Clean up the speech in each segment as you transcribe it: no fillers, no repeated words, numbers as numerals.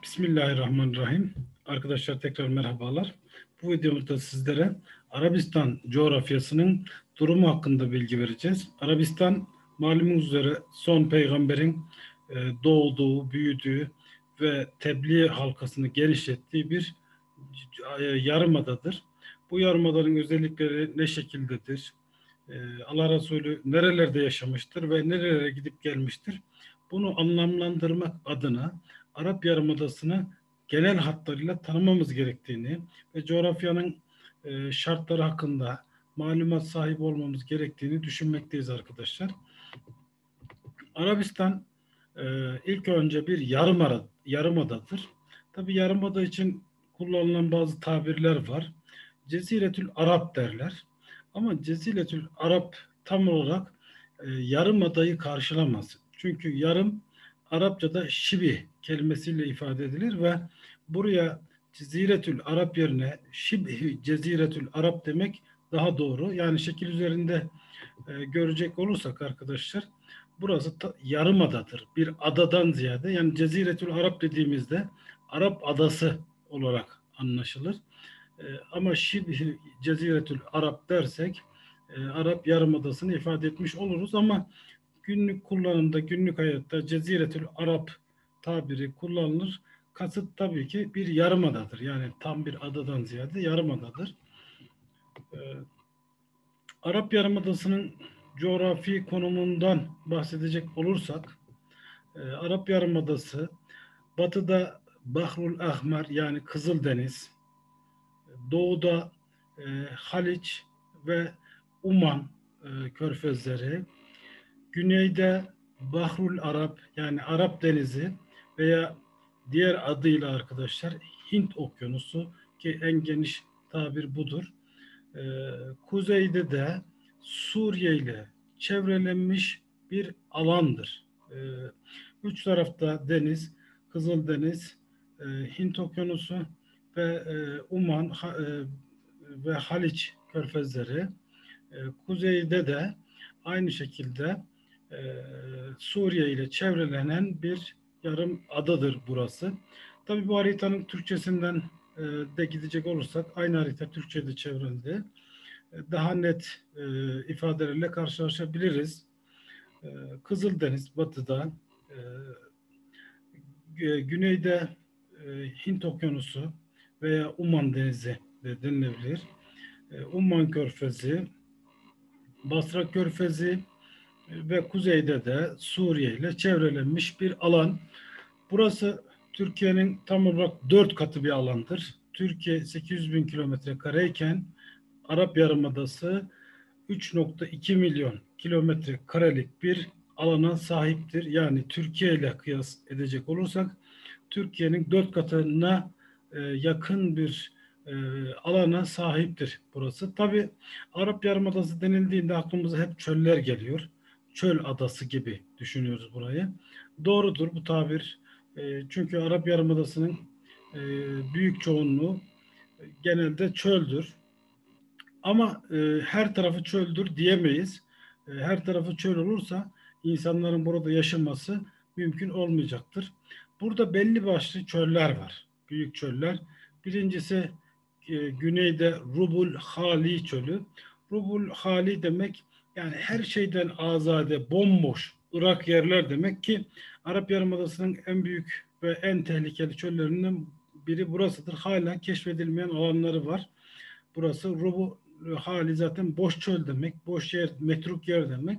Bismillahirrahmanirrahim. Arkadaşlar tekrar merhabalar. Bu videomuzda sizlere Arabistan coğrafyasının durumu hakkında bilgi vereceğiz. Arabistan malumunuz üzere son peygamberin doğduğu, büyüdüğü ve tebliğ halkasını genişlettiği bir yarımadadır. Bu yarımadanın özellikleri ne şekildedir? Allah Resulü nerelerde yaşamıştır ve nerelere gidip gelmiştir? Bunu anlamlandırmak adına Arap Yarımadası'nı genel hatlarıyla tanımamız gerektiğini ve coğrafyanın şartları hakkında malumat sahibi olmamız gerektiğini düşünmekteyiz arkadaşlar. Arabistan ilk önce bir yarımadadır. Tabi yarımada için kullanılan bazı tabirler var. Ceziretül Arap derler. Ama Ceziretül Arap tam olarak yarımadayı karşılamaz. Çünkü yarım Arapçada şibih kelimesiyle ifade edilir ve buraya Ceziretül Arap yerine şibh Ceziretül Arap demek daha doğru. Yani şekil üzerinde görecek olursak arkadaşlar burası yarımadadır. Bir adadan ziyade yani Ceziretül Arap dediğimizde Arap adası olarak anlaşılır. Ama Şibh Ceziretül Arap dersek Arap Yarımadası'nı ifade etmiş oluruz ama günlük kullanımda, günlük hayatta Ceziretül Arap tabiri kullanılır. Kasıt tabii ki bir yarımadadır. Yani tam bir adadan ziyade yarımadadır. E, Arap Yarımadası'nın coğrafi konumundan bahsedecek olursak Arap Yarımadası batıda Bahrul Ahmer yani Kızıldeniz, doğuda Haliç ve Uman körfezleri, güneyde Bahrul Arap yani Arap Denizi veya diğer adıyla arkadaşlar Hint Okyanusu ki en geniş tabir budur. Kuzeyde de Suriye ile çevrelenmiş bir alandır. Üç tarafta deniz, Kızıldeniz, Hint Okyanusu ve Uman ve Haliç körfezleri. Kuzeyde de aynı şekilde Suriye ile çevrelenen bir yarım adadır burası. Tabii bu haritanın Türkçesinden de gidecek olursak aynı harita Türkçe'de çevrildi. Daha net ifadelerle karşılaşabiliriz. Kızıldeniz batıda, güneyde Hint Okyanusu veya Umman Denizi de denilebilir. Umman Körfezi, Basra Körfezi ve kuzeyde de Suriye ile çevrelenmiş bir alan. Burası Türkiye'nin tam olarak 4 katı bir alandır. Türkiye 800 bin kilometre kareyken Arap Yarımadası 3,2 milyon kilometre karelik bir alana sahiptir. Yani Türkiye ile kıyas edecek olursak Türkiye'nin 4 katına yakın bir alana sahiptir burası. Tabi Arap Yarımadası denildiğinde aklımıza hep çöller geliyor. Çöl adası gibi düşünüyoruz burayı. Doğrudur bu tabir. Çünkü Arap Yarımadası'nın büyük çoğunluğu genelde çöldür. Ama her tarafı çöldür diyemeyiz. Her tarafı çöl olursa insanların burada yaşaması mümkün olmayacaktır. Burada belli başlı çöller var. Büyük çöller. Birincisi güneyde Rubul Hali çölü. Rubul Hali demek yani her şeyden azade, bomboş, ırak yerler demek ki Arap Yarımadası'nın en büyük ve en tehlikeli çöllerinden biri burasıdır. Hala keşfedilmeyen alanları var. Burası Rubul Hali zaten boş çöl demek, boş yer, metruk yer demek.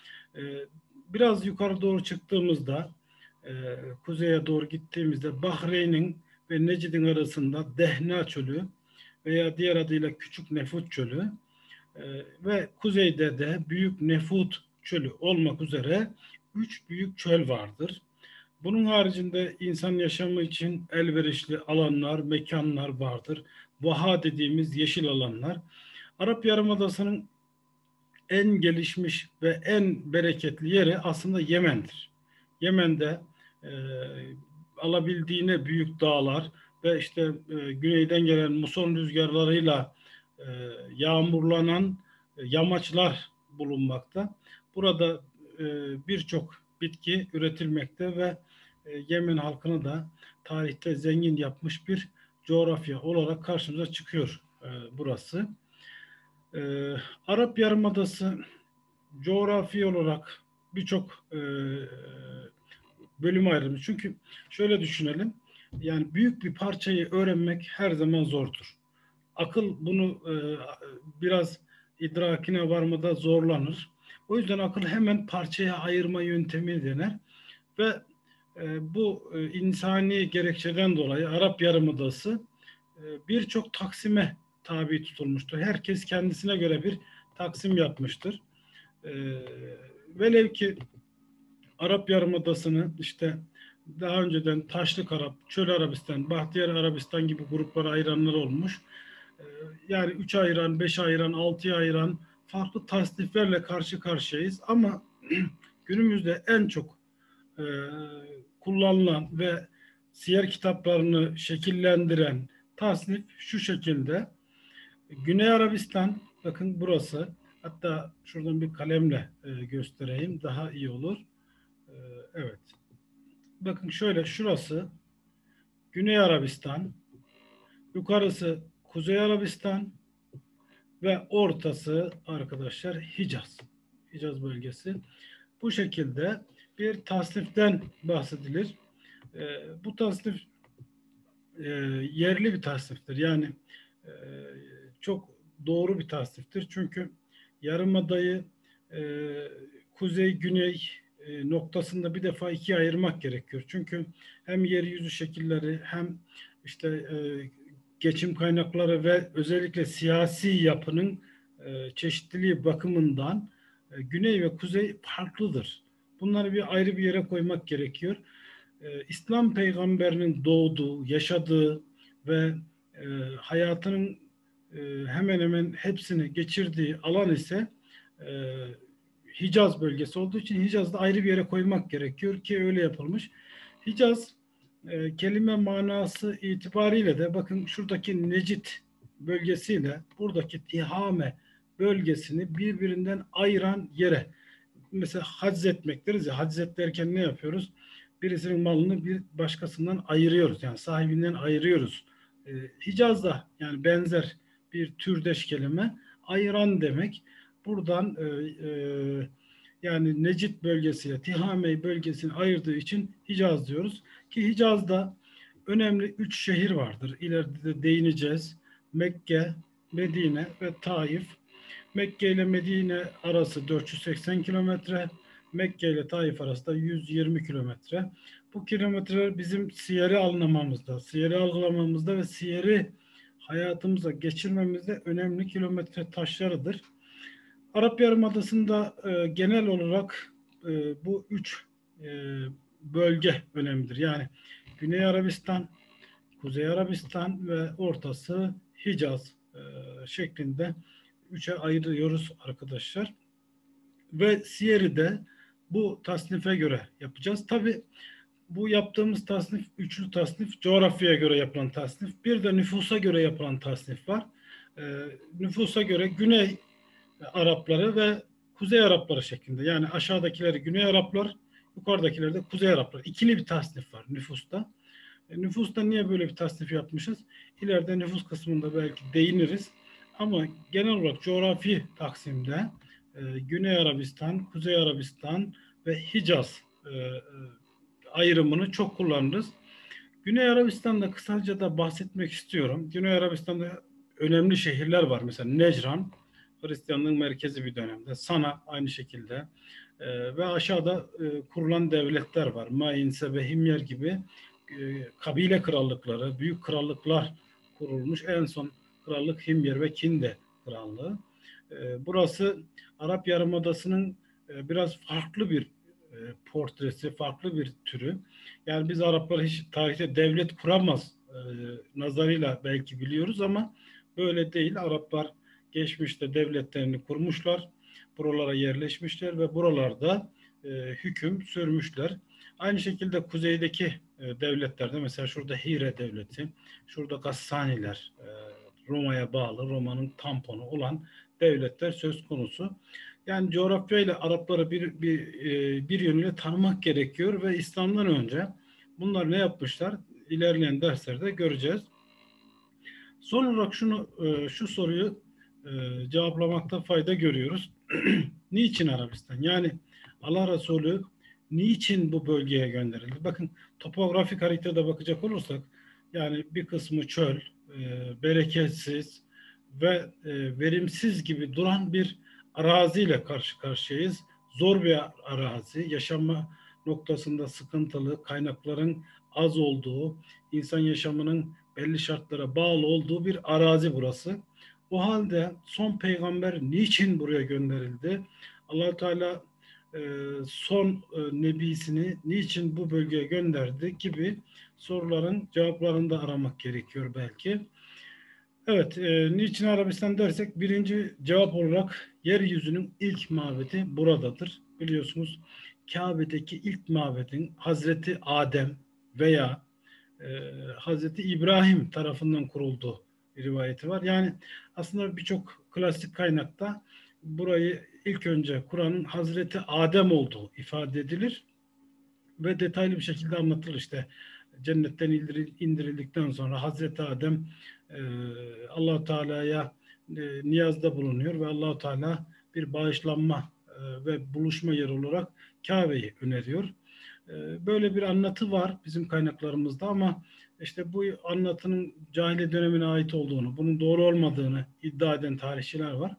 Biraz yukarı doğru çıktığımızda, kuzeye doğru gittiğimizde Bahreyn'in ve Necid'in arasında Dehna Çölü veya diğer adıyla Küçük Nefut Çölü ve kuzeyde de Büyük Nefut Çölü olmak üzere 3 büyük çöl vardır. Bunun haricinde insan yaşamı için elverişli alanlar, mekanlar vardır. Vaha dediğimiz yeşil alanlar. Arap Yarımadası'nın en gelişmiş ve en bereketli yeri aslında Yemen'dir. Yemen'de e, alabildiğine büyük dağlar ve işte güneyden gelen muson rüzgarlarıyla e, yağmurlanan yamaçlar bulunmakta. Burada birçok bitki üretilmekte ve Yemen halkını da tarihte zengin yapmış bir coğrafya olarak karşımıza çıkıyor burası. E, Arap Yarımadası coğrafi olarak birçok bölüm ayrılmış. Çünkü şöyle düşünelim, yani büyük bir parçayı öğrenmek her zaman zordur. Akıl bunu biraz idrakine varmada zorlanır. O yüzden akıl hemen parçaya ayırma yöntemi dener ve bu insani gerekçeden dolayı Arap Yarımadası birçok taksime tabi tutulmuştur. Herkes kendisine göre bir taksim yapmıştır. E, Velev ki Arap Yarımadası'nı işte daha önceden Taşlık Arap, Çöl Arabistan, Bahtiyar Arabistan gibi gruplara ayıranlar olmuş. Ee, Yani 3 ayıran, 5 ayıran, 6 ayıran farklı tasniflerle karşı karşıyayız. Ama günümüzde en çok e, kullanılan ve siyer kitaplarını şekillendiren tasnif şu şekilde. Güney Arabistan, bakın burası. Hatta şuradan bir kalemle göstereyim, daha iyi olur. Ee, Evet. Bakın şöyle, şurası Güney Arabistan, yukarısı Kuzey Arabistan ve ortası arkadaşlar Hicaz. Hicaz bölgesi. Bu şekilde bir tasniften bahsedilir. Bu tasnif e, yerli bir tasniftir. Yani e, çok doğru bir tasniftir. Çünkü yarımadayı e, kuzey güney noktasında bir defa ikiye ayırmak gerekiyor. Çünkü hem yeryüzü şekilleri hem işte geçim kaynakları ve özellikle siyasi yapının çeşitliliği bakımından güney ve kuzey farklıdır. Bunları bir ayrı bir yere koymak gerekiyor. İslam peygamberinin doğduğu, yaşadığı ve e, hayatının hemen hemen hepsini geçirdiği alan ise e, Hicaz bölgesi olduğu için Hicaz'da ayrı bir yere koymak gerekiyor ki öyle yapılmış. Hicaz kelime manası itibariyle de bakın şuradaki Necid bölgesiyle buradaki Tihame bölgesini birbirinden ayıran yere, mesela etmek deriz ya, haczet derken ne yapıyoruz? Birisinin malını bir başkasından ayırıyoruz. Yani sahibinden ayırıyoruz. Hicaz'da yani benzer bir türdeş kelime ayıran demek. Buradan yani Necid bölgesiyle Tihame bölgesini ayırdığı için Hicaz diyoruz. Ki Hicaz'da önemli 3 şehir vardır. İleride de değineceğiz. Mekke, Medine ve Taif. Mekke ile Medine arası 480 kilometre. Mekke ile Taif arası da 120 kilometre. Bu kilometreler bizim siyeri anlamamızda, siyeri algılamamızda ve siyeri hayatımıza geçirmemizde önemli kilometre taşlarıdır. Arap Yarımadası'nda genel olarak bu üç e, bölge önemlidir. Yani Güney Arabistan, Kuzey Arabistan ve ortası Hicaz şeklinde üçe ayırıyoruz arkadaşlar. Ve Siyer'i de bu tasnife göre yapacağız. Tabi bu yaptığımız tasnif üçlü tasnif, coğrafyaya göre yapılan tasnif. Bir de nüfusa göre yapılan tasnif var. Nüfusa göre Güney Arapları ve Kuzey Arapları şeklinde. Yani aşağıdakileri Güney Araplar, yukarıdakileri de Kuzey Araplar. İkili bir tasnif var nüfusta. Nüfusta niye böyle bir tasnif yapmışız? İleride nüfus kısmında belki değiniriz. Ama genel olarak coğrafi taksimde Güney Arabistan, Kuzey Arabistan ve Hicaz ayrımını çok kullanırız. Güney Arabistan'da kısaca da bahsetmek istiyorum. Güney Arabistan'da önemli şehirler var. Mesela Necran, Hristiyanlığın merkezi bir dönemde. Sana aynı şekilde. Ve aşağıda kurulan devletler var. Main, Sebe, Himyer gibi kabile krallıkları, büyük krallıklar kurulmuş. En son krallık Himyer ve Kinde krallığı. Burası Arap Yarımadası'nın biraz farklı bir portresi, farklı bir türü. Yani biz Araplar hiç tarihte devlet kuramaz nazarıyla belki biliyoruz ama böyle değil. Araplar geçmişte devletlerini kurmuşlar, buralara yerleşmişler ve buralarda hüküm sürmüşler. Aynı şekilde kuzeydeki devletlerde mesela şurada Hire devleti, şurada Gassaniler, Roma'ya bağlı, Roma'nın tamponu olan devletler söz konusu. Yani coğrafyayla Arapları bir yönüyle tanımak gerekiyor ve İslam'dan önce bunlar ne yapmışlar? İlerleyen derslerde göreceğiz. Son olarak şu soruyu cevaplamakta fayda görüyoruz. Niçin Arabistan? Yani Allah Resulü niçin bu bölgeye gönderildi? Bakın topografik haritada bakacak olursak yani bir kısmı çöl, bereketsiz ve verimsiz gibi duran bir araziyle karşı karşıyayız. Zor bir arazi, yaşama noktasında sıkıntılı, kaynakların az olduğu, insan yaşamının belli şartlara bağlı olduğu bir arazi burası. O halde son peygamber niçin buraya gönderildi? Allah Teala e, son nebisini niçin bu bölgeye gönderdi gibi soruların cevaplarını da aramak gerekiyor belki. Evet, niçin Arabistan dersek birinci cevap olarak yeryüzünün ilk mabedi buradadır. Biliyorsunuz Kabe'deki ilk mabedin Hazreti Adem veya e, Hazreti İbrahim tarafından kurulduğu bir rivayeti var. Yani aslında birçok klasik kaynakta burayı ilk önce Kur'an'ın Hazreti Adem olduğu ifade edilir ve detaylı bir şekilde anlatılır. İşte cennetten indirildikten sonra Hazreti Adem e, Allah Teala'ya niyazda bulunuyor ve Allah Teala bir bağışlanma ve buluşma yeri olarak Kabe'yi öneriyor. Böyle bir anlatı var bizim kaynaklarımızda ama işte bu anlatının cahiliye dönemine ait olduğunu, bunun doğru olmadığını iddia eden tarihçiler var.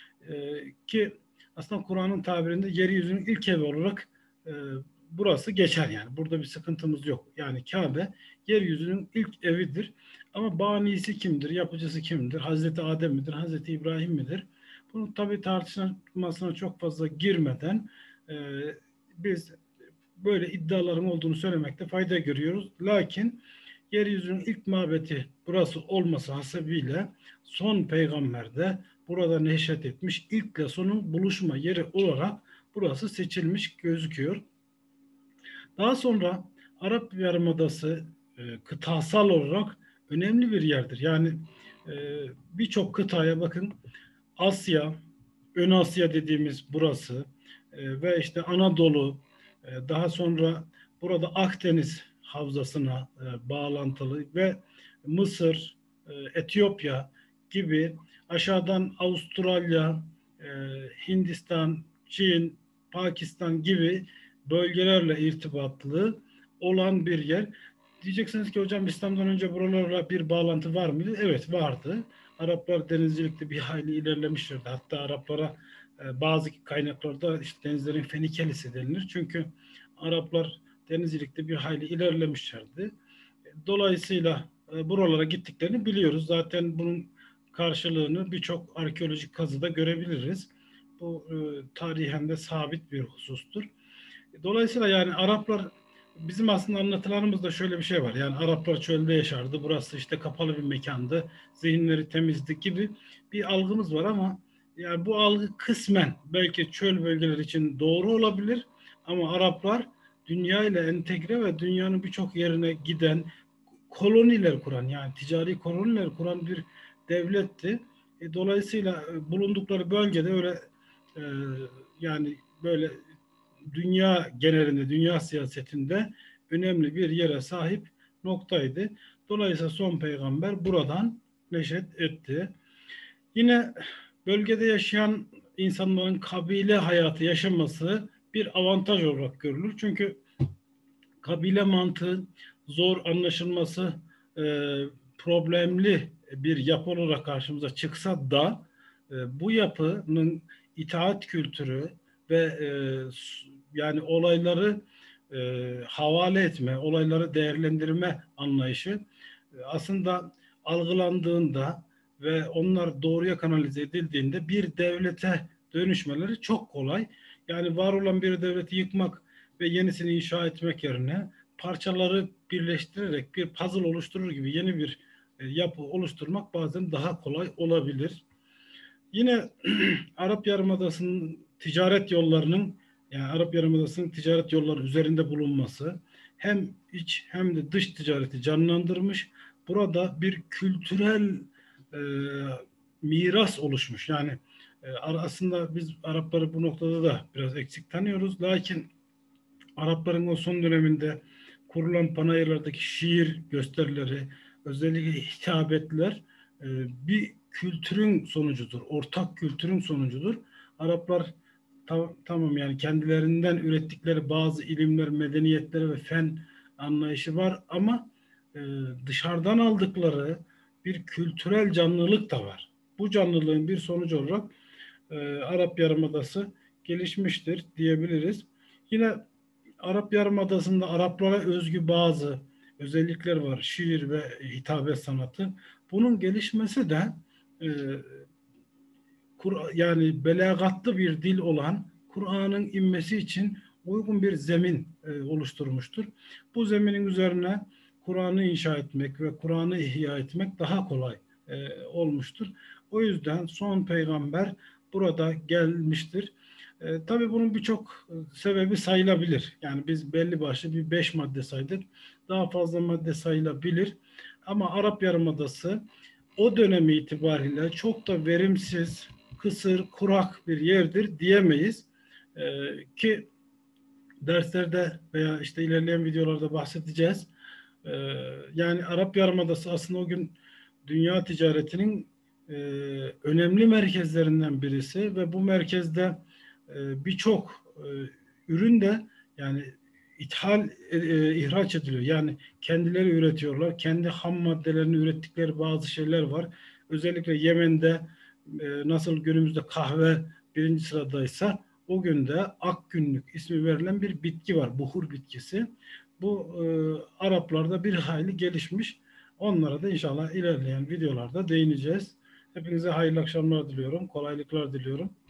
Ki aslında Kur'an'ın tabirinde yeryüzünün ilk evi olarak burası geçer yani. Burada bir sıkıntımız yok. Yani Kabe yeryüzünün ilk evidir. Ama banisi kimdir, yapıcısı kimdir? Hazreti Adem midir, Hazreti İbrahim midir? Bunun tabii tartışmasına çok fazla girmeden e, biz böyle iddiaların olduğunu söylemekte fayda görüyoruz. Lakin yeryüzünün ilk mabedi burası olması hasebiyle son peygamber de burada neşet etmiş. İlkle sonun buluşma yeri olarak burası seçilmiş gözüküyor. Daha sonra Arap Yarımadası kıtasal olarak önemli bir yerdir. Yani e, birçok kıtaya bakın Asya, Ön Asya dediğimiz burası ve işte Anadolu, daha sonra burada Akdeniz havzasına bağlantılı ve Mısır, Etiyopya gibi aşağıdan Avustralya, e, Hindistan, Çin, Pakistan gibi bölgelerle irtibatlı olan bir yer. Diyeceksiniz ki hocam İslam'dan önce buralarla bir bağlantı var mıydı? Evet vardı. Araplar denizcilikte bir hayli ilerlemişlerdi. Hatta Araplara bazı kaynaklarda işte denizlerin Fenikelisi denilir. Çünkü Araplar denizcilikte bir hayli ilerlemişlerdi. Dolayısıyla buralara gittiklerini biliyoruz. Zaten bunun karşılığını birçok arkeolojik kazıda görebiliriz. Bu tarihen de sabit bir husustur. Dolayısıyla yani Araplar bizim aslında anlatılarımızda şöyle bir şey var. Yani Araplar çölde yaşardı. Burası işte kapalı bir mekandı. Zihinleri temizdi gibi bir algımız var ama yani bu algı kısmen belki çöl bölgeleri için doğru olabilir ama Araplar dünya ile entegre ve dünyanın birçok yerine giden koloniler kuran yani ticari koloniler kuran bir devletti. Dolayısıyla bulundukları bölgede öyle e, yani böyle dünya genelinde, dünya siyasetinde önemli bir yere sahip noktaydı. Dolayısıyla son peygamber buradan neşet etti. Yine bölgede yaşayan insanların kabile hayatı yaşaması bir avantaj olarak görülür. Çünkü kabile mantığı zor anlaşılması e, problemli bir yapı olarak karşımıza çıksa da bu yapının itaat kültürü ve yani olayları havale etme, olayları değerlendirme anlayışı aslında algılandığında ve onlar doğruya kanalize edildiğinde bir devlete dönüşmeleri çok kolay. Yani var olan bir devleti yıkmak ve yenisini inşa etmek yerine parçaları birleştirerek bir puzzle oluşturur gibi yeni bir yapı oluşturmak bazen daha kolay olabilir. Yine Arap Yarımadası'nın ticaret yollarının yani Arap Yarımadası'nın ticaret yolları üzerinde bulunması hem iç hem de dış ticareti canlandırmış. Burada bir kültürel e, miras oluşmuş. Yani aslında biz Arapları bu noktada da biraz eksik tanıyoruz. Lakin Arapların o son döneminde kurulan panayırlardaki şiir gösterileri, özellikle hitabetler bir kültürün sonucudur. Ortak kültürün sonucudur. Araplar tamam, yani kendilerinden ürettikleri bazı ilimler, medeniyetleri ve fen anlayışı var ama e, dışarıdan aldıkları bir kültürel canlılık da var. Bu canlılığın bir sonucu olarak Arap Yarımadası gelişmiştir diyebiliriz. Yine Arap Yarımadası'nda Araplara özgü bazı özellikler var. Şiir ve hitabet sanatı. Bunun gelişmesi de e, yani belagatlı bir dil olan Kur'an'ın inmesi için uygun bir zemin oluşturmuştur. Bu zeminin üzerine Kur'an'ı inşa etmek ve Kur'an'ı ihya etmek daha kolay olmuştur. O yüzden son peygamber burada gelmiştir. Tabii bunun birçok sebebi sayılabilir. Yani biz belli başlı bir 5 madde saydık. Daha fazla madde sayılabilir. Ama Arap Yarımadası o dönemi itibariyle çok da verimsiz, kısır, kurak bir yerdir diyemeyiz. Ki derslerde veya işte ilerleyen videolarda bahsedeceğiz. Yani Arap Yarımadası aslında o gün dünya ticaretinin önemli merkezlerinden birisi ve bu merkezde birçok ürün de yani ihraç ediliyor. Yani kendileri üretiyorlar. Kendi ham maddelerini ürettikleri bazı şeyler var. Özellikle Yemen'de nasıl günümüzde kahve birinci sıradaysa o günde akgünlük ismi verilen bir bitki var. Buhur bitkisi. Bu Araplarda bir hayli gelişmiş. Onlara da inşallah ilerleyen videolarda değineceğiz. Hepinize hayırlı akşamlar diliyorum. Kolaylıklar diliyorum.